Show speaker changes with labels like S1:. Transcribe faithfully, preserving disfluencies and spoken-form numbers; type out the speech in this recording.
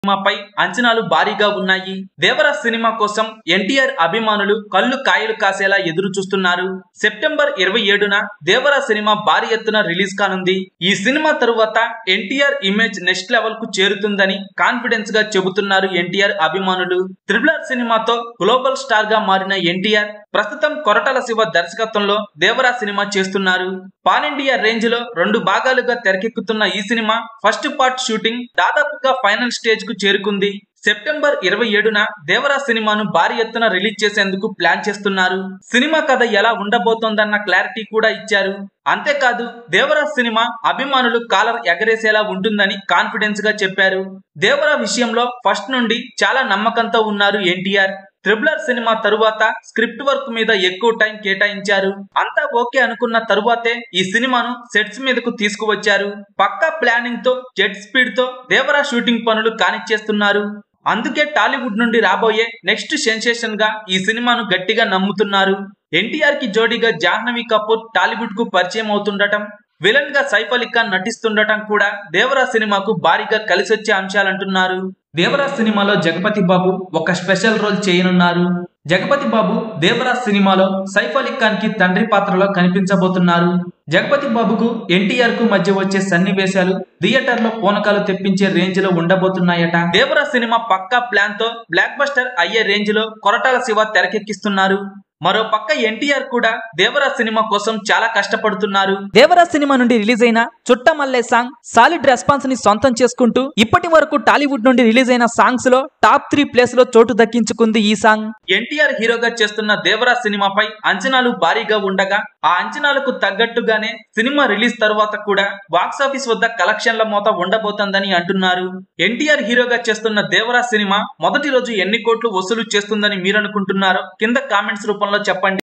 S1: సినిమాపై అంచనాలు భారీగా ఉన్నాయి. దేవరా సినిమా కోసం ఎన్టీఆర్ అభిమానులు కళ్ళు కాయలు కాసేలా ఎదురు చూస్తున్నారు. సెప్టెంబర్ ఇరవై ఏడున దేవరా సినిమా భారీ ఎత్తున రిలీజ్ కానుంది. ఈ సినిమా తరువాత ఎన్టీఆర్ ఇమేజ్ నెక్స్ట్ లెవెల్ కు చేరుతుందని కాన్ఫిడెన్స్ గా చెబుతున్నారు ఎన్టీఆర్ అభిమానులు. త్రిబుల్ ఆర్ సినిమాతో గ్లోబల్ స్టార్ గా మారిన ఎన్టీఆర్ ప్రస్తుతం కొరటాల శివ దర్శకత్వంలో దేవరా సినిమా చేస్తున్నారు. పాన్ ఇండియా రేంజ్ లో రెండు భాగాలుగా తెరకెక్కుతున్న ఈ సినిమా ఫస్ట్ పార్ట్ షూటింగ్ దాదాపుగా ఫైనల్ స్టేజ్ కు చేరుకుంది. సెప్టెంబర్ ఇరవై ఏడున దేవరా సినిమాను భారీ ఎత్తున రిలీజ్ చేసేందుకు ప్లాన్ చేస్తున్నారు. సినిమా కథ ఎలా ఉండబోతోందన్న క్లారిటీ కూడా ఇచ్చారు. అంతేకాదు దేవరా సినిమా అభిమానులు కాలర్ ఎగరేసేలా ఉంటుందని కాన్ఫిడెన్స్ గా చెప్పారు. దేవరా విషయంలో ఫస్ట్ నుండి చాలా నమ్మకంతో ఉన్నారు ఎన్టీఆర్. త్రిబుల్ ఆర్ సినిమా తరువాత స్క్రిప్ట్ వర్క్ మీద ఎక్కువ టైం కేటాయించారు. అంతా ఓకే అనుకున్న తరువాతే ఈ సినిమాను సెట్స్ మీదకు తీసుకువచ్చారు. పక్కా ప్లానింగ్ తో జెట్ స్పీడ్ తో దేవరా షూటింగ్ పనులు కానిచ్చేస్తున్నారు. అందుకే టాలీవుడ్ నుండి రాబోయే నెక్స్ట్ సెన్సేషన్ గా ఈ సినిమాను గట్టిగా నమ్ముతున్నారు. ఎన్టీఆర్ కి జోడీగా జాహ్నవి కపూర్ టాలీవుడ్ కు పరిచయం అవుతుండటం, విలన్ గా సైఫ్ అలీ ఖాన్ నటిస్తుండటం కూడా దేవరా సినిమాకు భారీగా కలిసొచ్చే అంశాలంటున్నారు. దేవరా సినిమాలో జగపతి బాబు ఒక స్పెషల్ రోల్ చేయనున్నారు. జగపతి బాబు దేవరా సినిమాలో సైఫ్ అలీ ఖాన్ కి తండ్రి పాత్రలో కనిపించబోతున్నారు. జగపతి బాబుకు ఎన్టీఆర్ కు మధ్య వచ్చే సన్నివేశాలు థియేటర్ లో పూనకాలు తెప్పించే రేంజ్ లో ఉండబోతున్నాయట. దేవరా సినిమా పక్కా ప్లాన్ తో బ్లాక్ బస్టర్ అయ్యే రేంజ్ లో కొరటాల శివ తెరకెక్కిస్తున్నారు. మరో పక్క ఎన్టీఆర్ కూడా దేవరా సినిమా కోసం చాలా కష్టపడుతున్నారు. దేవరా సినిమా నుండి రిలీజ్ అయిన చుట్టమల్లె సాంగ్ సాలిడ్ రెస్పాన్స్ ని సొంతం చేసుకుంటూ ఇప్పటి వరకు టాలీవుడ్ నుండి రిలీజ్ అయిన సాంగ్స్ లో టాప్ త్రీ ప్లేస్ లో చోటు దక్కించుకుంది ఈ సాంగ్. ఎన్టీఆర్ హీరోగా చేస్తున్న దేవరా సినిమాపై అంచనాలు భారీగా ఉండగా ఆ అంచనాలకు తగ్గట్టుగానే సినిమా రిలీజ్ తర్వాత కూడా బాక్సాఫీస్ వద్ద కలెక్షన్ల మోత ఉండబోతోందని అంటున్నారు. ఎన్టీఆర్ హీరోగా చేస్తున్న దేవరా సినిమా మొదటి రోజు ఎన్ని కోట్లు వసూలు చేస్తుందని మీరనుకుంటున్నారో కింద కామెంట్స్ రూపంలో చెప్పండి.